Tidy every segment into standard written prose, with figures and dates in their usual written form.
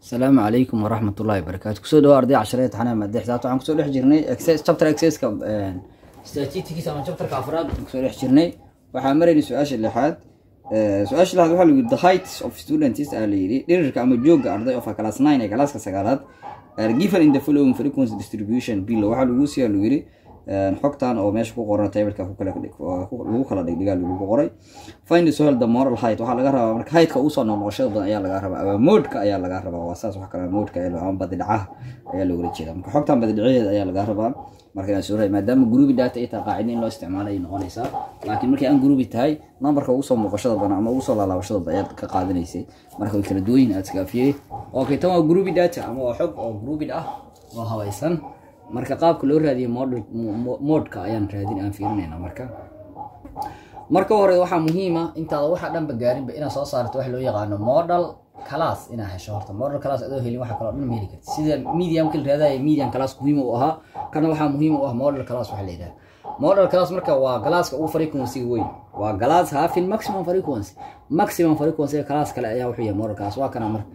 السلام عليكم ورحمة الله وبركاته. كسو دو أرضي عشرية حنا مادة حسابات وعن كسو دح جرني إكسس chapter إكسس كم statistics أما chapter كأفراد كسو دح جرني وحامرني سؤال اللحاد سؤال اللحاد وحلو the heights of students اللي يرجع مجوج أرضي of class 9 class كسجالات are given in the following frequency distribution below وحلو يوسي اللي يري حقتان أو ماشي كقرن تابل كفوكلا لو خلا دقيقة لو بقري find the soil the moral height وحلا جرها مرك height كأوصل نماشة بدن أيام لجرها mood كأيام لجرها واساس وحكي mood كأيام عم بدلعه أيام لو رجينا مرك حقتان بدلعيه أيام لجرها مركنا سوري ما دام جروبي داتا إيه قاعدين لو استعماله ينقليسا لكن مركي أن جروبي تاي نمبر كأوصل نماشة بدن أما أوصل على نماشة بدن كقاعدين يسي مركوا يكردوين أتكافيه أوكي تمام جروبي داتا أما حق أو جروبي ده وهو يسن marka qaabka loo raadiyo modka ayaan raadin aan fiirinayna marka hore waxa muhiim ah inta waxa dhanba gaarin ba ina soo saarto wax loo yaqaan model class ina hesho horta model class adoo helin waxa kala dhan meeli kartid sida medium kale raadayo medium class muhiim u aha kana waxa muhiim u ah model class waxa leeyahay model class marka waa classka uu frequency weyn waa class half maximum frequency class kale ayaa wuxuu yahay model class waa kana marka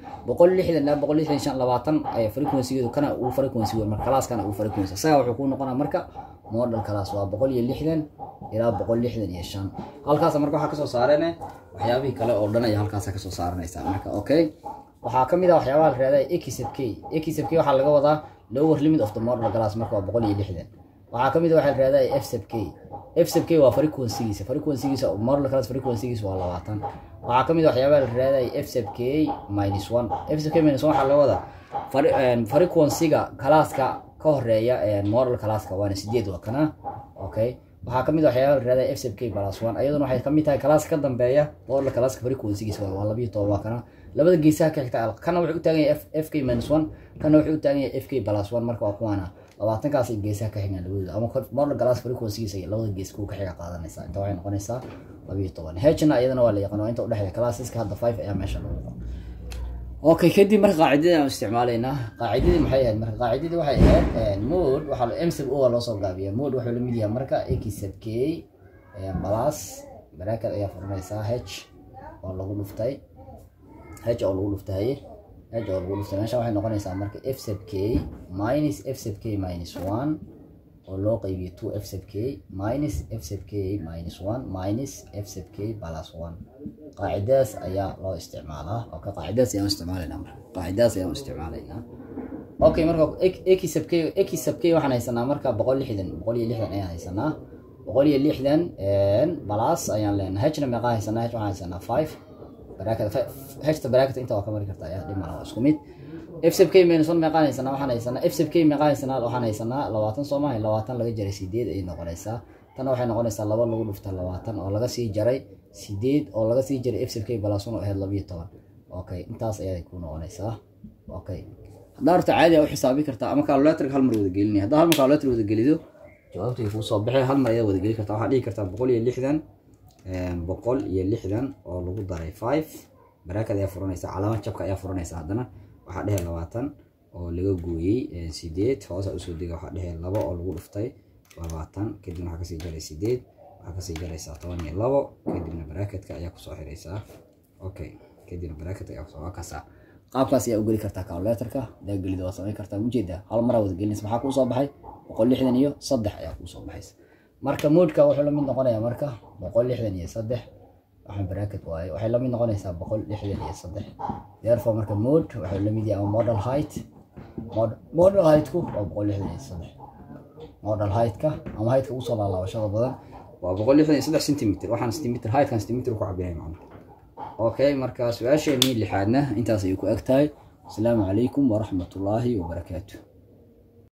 160 ay frequency kana uu frequency weyn marka class kana uu frequency saga wuxuu ku noqonaa marka model class waa 160 ilaa 165 halkaas marka waxa ka soo saareen waxyaabaha kale oo dhan ay halkaas ka soo saaranaysa marka okay waxa kamid ah waxyaabaha la raadayay xk waxa laga wadaa lower limit of the model class marka waa 160 waxa kamid ah waxa la raadayay fck waa frequency-giisa model class frequency-giisa waa 20 waxa kamid ah waxyaabaha la raadayay fck -1 waxa laga wadaa frequency-ga class-ka ka horeeya model class-ka waana 8 waa kana okay waxa kamid ah waxyaabaha la raadayay fck +1 ayaduna waxay kamid tahay class ka dambeeya model class-ka frequency-giisa waa 12 waa kana labada geesaha ka xigta kana wuxuu u taagan yahay fk -1 kana wuxuu u taagan yahay fk +1 marka waa kuwana 20 kaas geesaha ka xigan labada ama model class frequency-giisa labada gees ku ka xiga qaadanaysa inta waxay noqonaysaa 12 hna ayadana waa la yaqaan inta u dhaxaysa classes-ka hadda 5 ayaa meesha lagu qoran okay kadib marka qaacidada aan isticmaalayna qaacidada maxay ahayd marka qaacidada waxay ahayd mode waxa la msub oo loo soo gaabiyaa mode waxa la mid yahay marka xk plus bracket ayaa furmaysaa h oo lagu dhuftay meesha waxay noqonaysaa marka f sub k minus f sub k minus 1 oo loo qaybiyo 2 f sub k minus f sub k minus 1 minus f sub k plus 1 qaacidaas ayaa loo isticmaalaa oo ka qaacidaas ayaan isticmaalaynaa okay marka x sub k waxaan haysanaa marka 160 ayaan haysanaa 160 plus ayaan leenahay h na meeqa haysanaa h waxaan haysanaa 5 bracket inta waa ka mari kartaa ayaa dhimana waa isku mid fck -1 meeqaan haysanaa waxaan haysanaa fck meeqaan haysanaa waxaan haysanaa 20 Soomaali 20 laga jaray 8 ay noqonaysaa tan waxay noqonaysaa 2 lagu dhufta 20 oo laga sii jaray 8 oo laga sii jaray fck +1 oo ahayd 12 okay intaas ayay ku noqonaysaa okay daarta caadi ah u xisaabi kartaa ama calculator hal mar wada gelinay haddii hal mar calculator wada gelido jawaabtu ku soo baxay hal mar ayaa wada geli kartaa waxa dhigi kartaa 160 oo lagu daray 5 bracket ayaa furanaysa calaamad jabka ayaa furanaysa hadana waxa dhahay 20 oo laga gooyay 8 hoos u soo dhiga waxa dhahay 2 oo lagu dhuftay 20 kadib waxa ka sii jaray 8 waxa ka sii jaraysa 12 kadibna bracketka ayaa ku soo xiraysa okay kadibna bracket ayaa ku soo kasa qaabkaas ayaa u geli kartaa calculator-ka daa gelido waa sameyn kartaa ujeeda hal mar wada gelinaysa waxa ku soo baxay 163 ayaa ku soo baxaysa marka mode-ka wuxuu la mid noqonayaa marka 163 waxaan bracket waaye waxay la mid noqonaysaa 163 therefore marka mode wuxuu la mid yahay model height ku waa 163 model height-ka ama height-ka uu soo laalaabashada badan waa 163 cm waxaan cm height-kan cm ku cabirey macna okay marka su'aasheenii lixaadna intaas ay ku eg tahay assalaamu calaykum wa rahmatullaahi wa barakaatuh